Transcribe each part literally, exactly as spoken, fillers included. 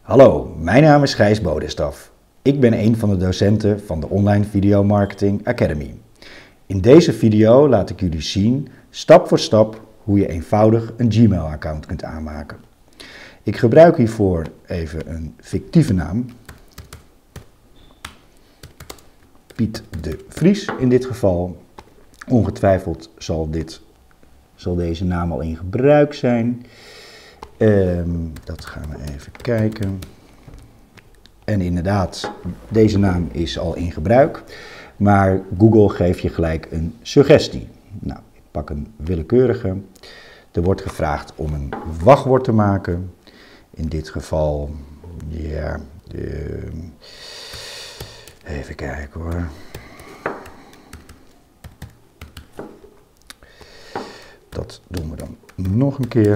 Hallo, mijn naam is Gijs Bodestaf. Ik ben een van de docenten van de Online Video Marketing Academy. In deze video laat ik jullie zien, stap voor stap, hoe je eenvoudig een Gmail-account kunt aanmaken. Ik gebruik hiervoor even een fictieve naam. Piet de Vries in dit geval. Ongetwijfeld zal, dit, zal deze naam al in gebruik zijn. Um, dat gaan we even kijken. En inderdaad, deze naam is al in gebruik. Maar Google geeft je gelijk een suggestie. Nou, ik pak een willekeurige. Er wordt gevraagd om een wachtwoord te maken. In dit geval, ja, de, even kijken hoor. Dat doen we dan nog een keer.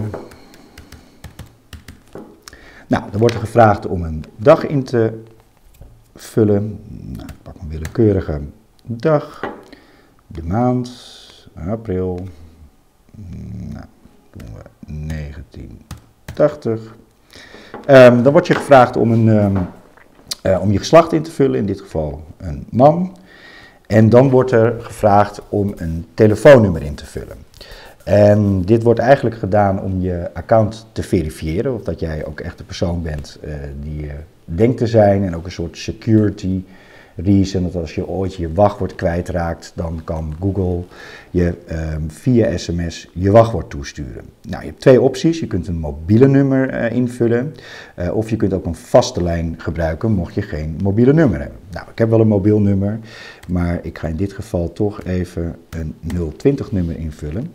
Nou, dan wordt er gevraagd om een dag in te vullen. Nou, ik pak een willekeurige dag. De maand, april. Nou, doen we negentien tachtig. Um, dan wordt je gevraagd om, een, um, uh, om je geslacht in te vullen, in dit geval een man. En dan wordt er gevraagd om een telefoonnummer in te vullen. En dit wordt eigenlijk gedaan om je account te verifiëren, of dat jij ook echt de persoon bent uh, die je denkt te zijn. En ook een soort security reason, dat als je ooit je wachtwoord kwijtraakt, dan kan Google je um, via sms je wachtwoord toesturen. Nou, je hebt twee opties. Je kunt een mobiele nummer uh, invullen, uh, of je kunt ook een vaste lijn gebruiken, mocht je geen mobiele nummer hebben. Nou, ik heb wel een mobiel nummer, maar ik ga in dit geval toch even een nul twintig nummer invullen.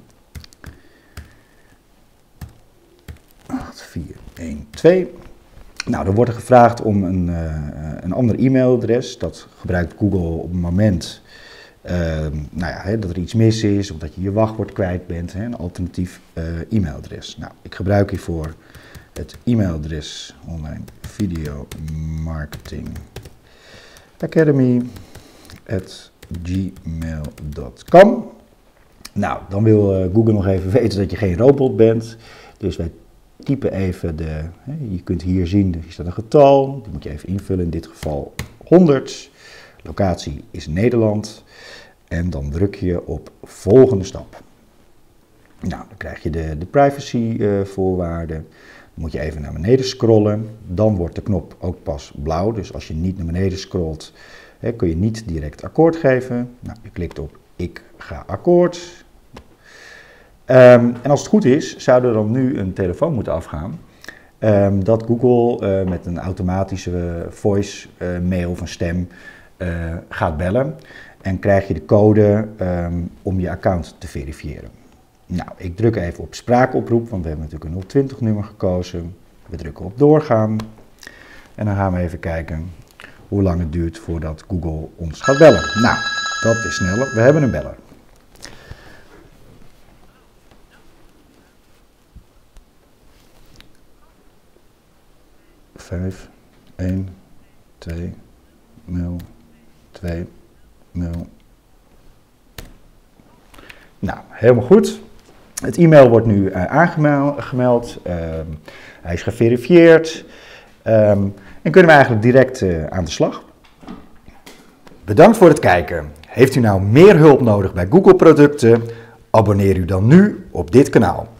acht vier een twee. Nou, dan wordt er gevraagd om een, uh, een ander e-mailadres. Dat gebruikt Google op het moment uh, nou ja, hè, dat er iets mis is of dat je je wachtwoord kwijt bent. Hè, een alternatief uh, e-mailadres. Nou, ik gebruik hiervoor het e-mailadres Online Video Marketing Academy at gmail dot com. Nou, dan wil uh, Google nog even weten dat je geen robot bent. Dus wij typen even de, hè, je kunt hier zien, er staat een getal, die moet je even invullen, in dit geval honderd. Locatie is Nederland. En dan druk je op volgende stap. Nou, dan krijg je de, de privacy uh, voorwaarden. Dan moet je even naar beneden scrollen. Dan wordt de knop ook pas blauw. Dus als je niet naar beneden scrolt, hè, kun je niet direct akkoord geven. Nou, je klikt op ik ga akkoord. Um, en als het goed is, zou er dan nu een telefoon moeten afgaan. Um, dat Google uh, met een automatische voice uh, mail van stem uh, gaat bellen. En krijg je de code um, om je account te verifiëren. Nou, ik druk even op spraakoproep, want we hebben natuurlijk een nul twintig nummer gekozen. We drukken op doorgaan. En dan gaan we even kijken hoe lang het duurt voordat Google ons gaat bellen. Nou, dat is sneller. We hebben een beller. vijf, een, twee, nul, twee, nul. Nou, helemaal goed. Het e-mail wordt nu uh, aangemeld. Uh, hij is geverifieerd. Um, en kunnen we eigenlijk direct uh, aan de slag. Bedankt voor het kijken. Heeft u nou meer hulp nodig bij Google producten? Abonneer u dan nu op dit kanaal.